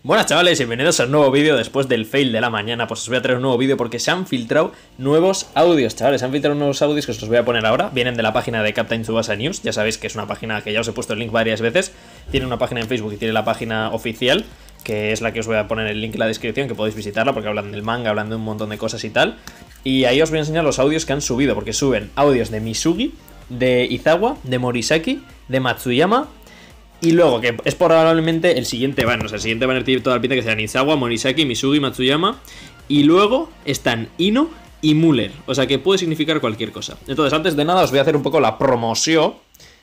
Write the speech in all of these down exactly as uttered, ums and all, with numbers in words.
Buenas chavales, bienvenidos a un nuevo vídeo después del fail de la mañana. Pues os voy a traer un nuevo vídeo porque se han filtrado nuevos audios, chavales. Se han filtrado nuevos audios que os los voy a poner ahora. Vienen de la página de Captain Tsubasa News. Ya sabéis que es una página que ya os he puesto el link varias veces. Tiene una página en Facebook y tiene la página oficial, que es la que os voy a poner el link en la descripción, que podéis visitarla porque hablan del manga, hablan de un montón de cosas y tal. Y ahí os voy a enseñar los audios que han subido, porque suben audios de Misugi, de Izawa, de Morisaki, de Matsuyama. Y luego, que es probablemente el siguiente banner. O sea, el siguiente banner tiene toda la pinta que sean Izawa, Morisaki, Misugi, Matsuyama. Y luego están Ino y Muller. O sea, que puede significar cualquier cosa. Entonces, antes de nada, os voy a hacer un poco la promoción.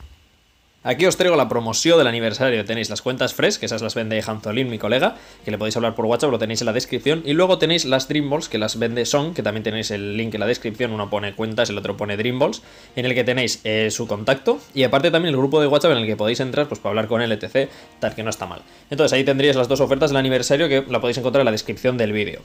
Aquí os traigo la promoción del aniversario. Tenéis las cuentas Fresh, que esas las vende Hanzolin, mi colega, que le podéis hablar por WhatsApp, lo tenéis en la descripción. Y luego tenéis las Dream Balls, que las vende Son, que también tenéis el link en la descripción. Uno pone cuentas, el otro pone Dream Balls, en el que tenéis eh, su contacto. Y aparte también el grupo de WhatsApp en el que podéis entrar pues para hablar con él, etcétera. Tal, que no está mal. Entonces ahí tendríais las dos ofertas del aniversario, que la podéis encontrar en la descripción del vídeo.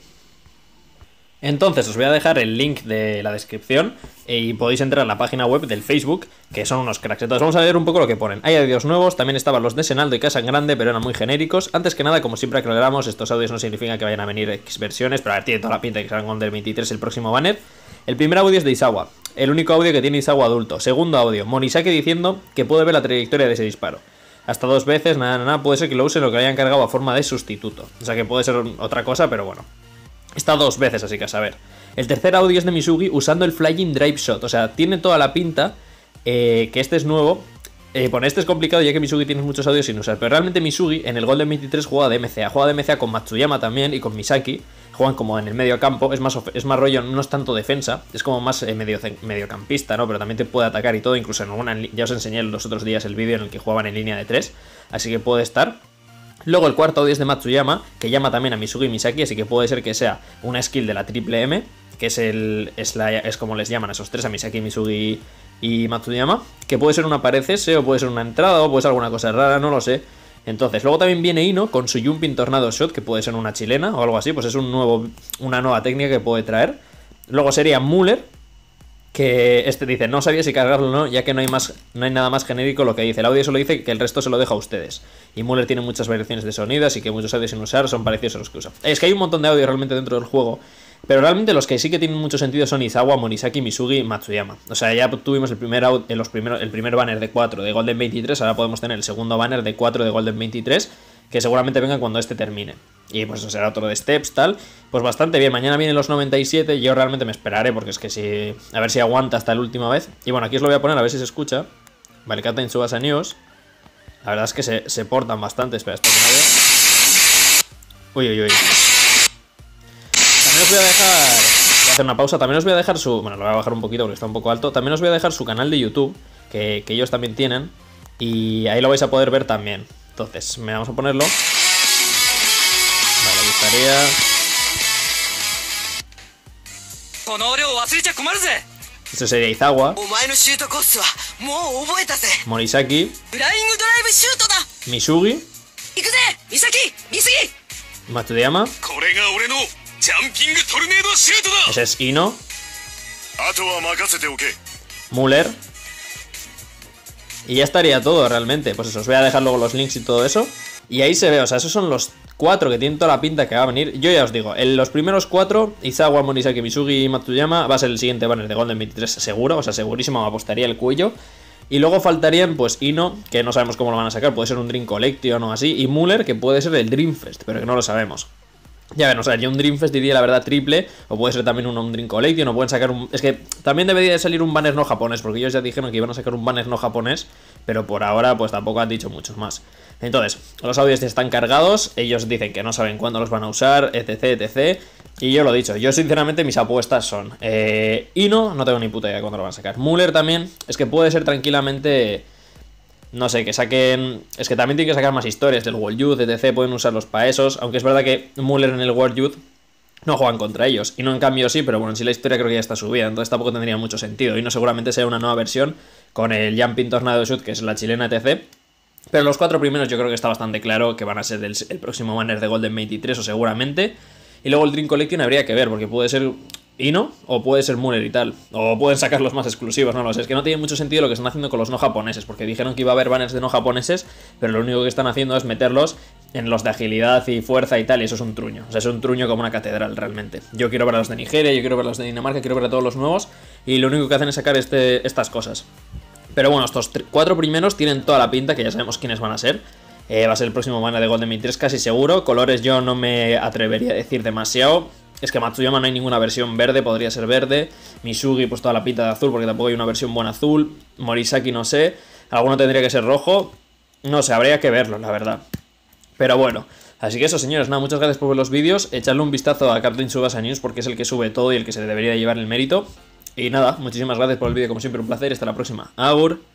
Entonces os voy a dejar el link de la descripción y podéis entrar a la página web del Facebook, que son unos cracks. Entonces vamos a ver un poco lo que ponen. Hay audios nuevos, también estaban los de Senaldo y Casa Grande, pero eran muy genéricos. Antes que nada, como siempre aclaramos, estos audios no significan que vayan a venir X versiones, pero a ver, tiene toda la pinta de que salgan con del veintitrés el próximo banner. El primer audio es de Izawa, el único audio que tiene Izawa adulto. Segundo audio, Morisaki diciendo que puede ver la trayectoria de ese disparo. Hasta dos veces, nada, nada, puede ser que lo use lo que le hayan cargado a forma de sustituto. O sea que puede ser otra cosa, pero bueno. Está dos veces, así que a saber. El tercer audio es de Misugi usando el Flying Drive Shot. O sea, tiene toda la pinta eh, que este es nuevo. Eh, bueno, este es complicado ya que Misugi tiene muchos audios sin usar. Pero realmente Misugi en el Golden veintitrés juega de M C A. Juega de M C A con Matsuyama también y con Misaki. Juegan como en el medio campo. Es más, es más rollo, no es tanto defensa. Es como más eh, medio, mediocampista, ¿no? Pero también te puede atacar y todo. Incluso en alguna... Ya os enseñé los otros días el vídeo en el que jugaban en línea de tres. Así que puede estar. Luego el cuarto audio es de Matsuyama, que llama también a Misugi y Misaki, así que puede ser que sea una skill de la triple M, que es el es, la, es como les llaman a esos tres, a Misaki, Misugi y Matsuyama, que puede ser una pared S, o puede ser una entrada, o puede ser alguna cosa rara, no lo sé. Entonces, luego también viene Ino con su Jumping Tornado Shot, que puede ser una chilena o algo así, pues es un nuevo, una nueva técnica que puede traer. Luego sería Muller, que este dice, no sabía si cargarlo o no, ya que no hay más, no hay nada más genérico lo que dice. El audio solo dice que el resto se lo deja a ustedes. Y Muller tiene muchas variaciones de sonido, así que muchos audios sin usar son parecidos a los que usa. Es que hay un montón de audios realmente dentro del juego, pero realmente los que sí que tienen mucho sentido son Izawa, Morisaki, Misugi y Matsuyama. O sea, ya tuvimos el primer, en los primeros, el primer banner de cuatro de Golden veintitrés, ahora podemos tener el segundo banner de cuatro de Golden veintitrés, que seguramente vengan cuando este termine. Y pues eso será otro de Steps, tal. Pues bastante bien, mañana vienen los noventa y siete. Yo realmente me esperaré porque es que si... A ver si aguanta hasta la última vez. Y bueno, aquí os lo voy a poner a ver si se escucha. Vale, Captain Tsubasa News. La verdad es que se, se portan bastante. Espera, espera que no veo. Uy, uy, uy. También os voy a dejar... Voy a hacer una pausa. También os voy a dejar su... Bueno, lo voy a bajar un poquito porque está un poco alto. También os voy a dejar su canal de YouTube, que, que ellos también tienen. Y ahí lo vais a poder ver también. Entonces, me vamos a ponerlo. Vale, me gustaría... Esto sería Izawa, Morisaki, Misugi, Matsuyama. Ese es Ino, Muller. Y ya estaría todo realmente. Pues eso, os voy a dejar luego los links y todo eso. Y ahí se ve, o sea, esos son los cuatro que tienen toda la pinta que va a venir. Yo ya os digo, en los primeros cuatro, Izawa, Morisaki, Misugi y Matsuyama, va a ser el siguiente banner de Golden veintitrés seguro. O sea, segurísimo, me apostaría el cuello. Y luego faltarían, pues, Ino, que no sabemos cómo lo van a sacar. Puede ser un Dream Collection o así. Y Muller, que puede ser el Dream Fest, pero que no lo sabemos. Ya ven, o sea, yo un Dream Fest diría la verdad triple, o puede ser también un, un Dream Collection, o pueden sacar un... Es que también debería de salir un banner no japonés, porque ellos ya dijeron que iban a sacar un banner no japonés, pero por ahora pues tampoco han dicho muchos más. Entonces, los audios están cargados, ellos dicen que no saben cuándo los van a usar, etc, etcétera. Y yo lo he dicho, yo sinceramente mis apuestas son eh, Ino, no tengo ni puta idea de cuándo lo van a sacar. Muller también, es que puede ser tranquilamente... No sé, que saquen... Es que también tienen que sacar más historias del World Youth, etcétera. Pueden usarlos para esos. Aunque es verdad que Muller en el World Youth no juegan contra ellos. Y no en cambio sí, pero bueno, en sí la historia creo que ya está subida. Entonces tampoco tendría mucho sentido. Y no seguramente sea una nueva versión con el Jumping Tornado Shoot, que es la chilena, etcétera. Pero los cuatro primeros yo creo que está bastante claro que van a ser el, el próximo banner de Golden veintitrés o seguramente. Y luego el Dream Collection habría que ver, porque puede ser Ino o puede ser Muller y tal. O pueden sacar los más exclusivos, no lo sé. Es que no tiene mucho sentido lo que están haciendo con los no japoneses, porque dijeron que iba a haber banners de no japoneses, pero lo único que están haciendo es meterlos en los de agilidad y fuerza y tal, y eso es un truño. O sea, es un truño como una catedral, realmente. Yo quiero ver a los de Nigeria, yo quiero ver a los de Dinamarca, quiero ver a todos los nuevos, y lo único que hacen es sacar este, estas cosas. Pero bueno, estos cuatro primeros tienen toda la pinta, que ya sabemos quiénes van a ser. Eh, va a ser el próximo mana de Golden veintitrés, casi seguro. Colores yo no me atrevería a decir demasiado. Es que Matsuyama no hay ninguna versión verde, podría ser verde. Misugi, pues toda la pinta de azul, porque tampoco hay una versión buena azul. Morisaki, no sé. Alguno tendría que ser rojo. No sé, habría que verlo, la verdad. Pero bueno, así que eso, señores, nada, muchas gracias por ver los vídeos. Echadle un vistazo a Captain Tsubasa News, porque es el que sube todo y el que se debería llevar el mérito. Y nada, muchísimas gracias por el vídeo, como siempre, un placer. Hasta la próxima. Agur.